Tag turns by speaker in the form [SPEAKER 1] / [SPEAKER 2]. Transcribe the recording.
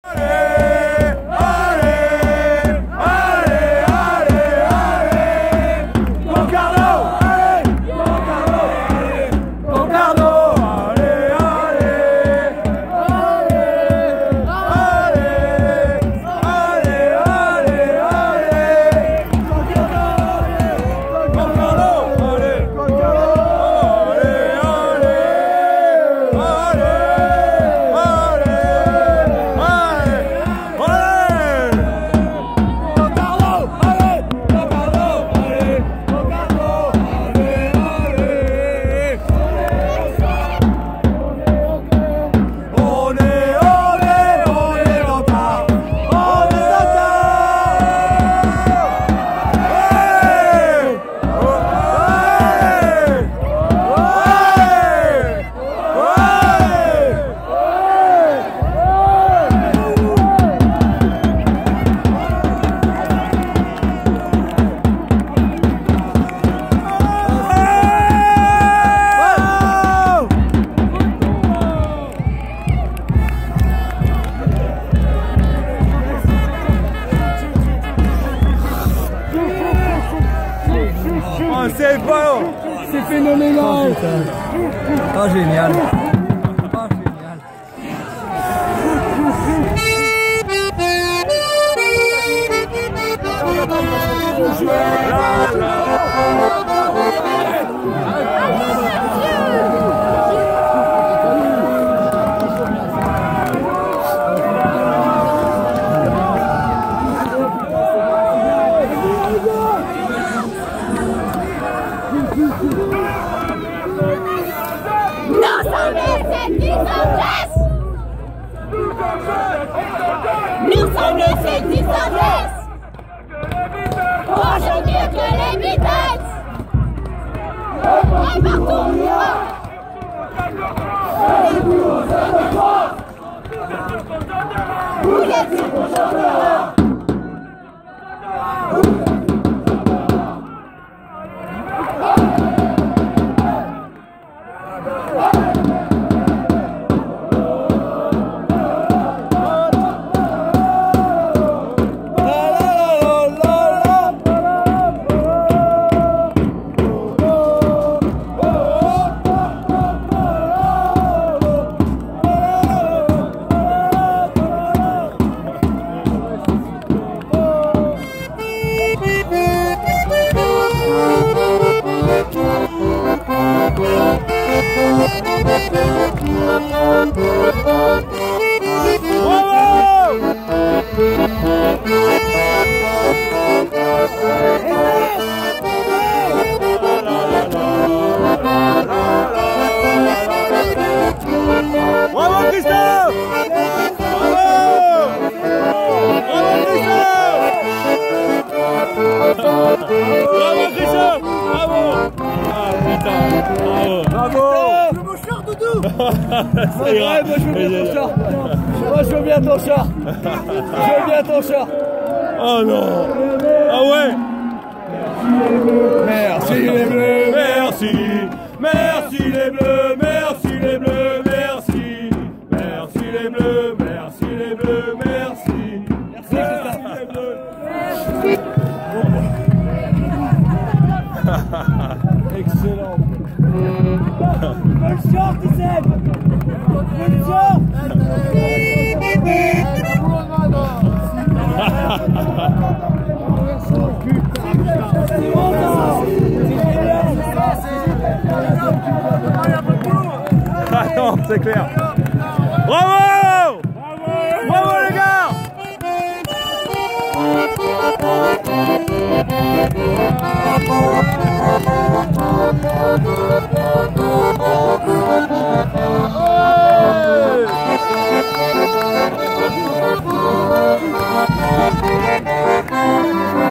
[SPEAKER 1] C'est bon!
[SPEAKER 2] C'est phénoménal!
[SPEAKER 3] Oh, génial!
[SPEAKER 4] Nous sommes les Celtics Anglais. Oh, j'ai mieux que les Beatles. Et partout, vous êtes
[SPEAKER 1] Bravo Christophe! Bravo Christophe! Bravo! Ah putain! Bravo!
[SPEAKER 2] Le beau char, Doudou!
[SPEAKER 1] Ça ira.
[SPEAKER 2] Moi je veux bien ton char! Moi je veux bien ton char! Je veux bien ton char!
[SPEAKER 1] Oh non! Ah ouais!
[SPEAKER 2] Merci les bleus!
[SPEAKER 1] Merci! Merci les bleus! Merci les bleus! Merci! Merci les bleus! Merci les bleus! Merci! Merci les bleus!
[SPEAKER 2] Excellent! Bonne chance, Tissem! Bonne chance!
[SPEAKER 1] Ah non, c'est clair.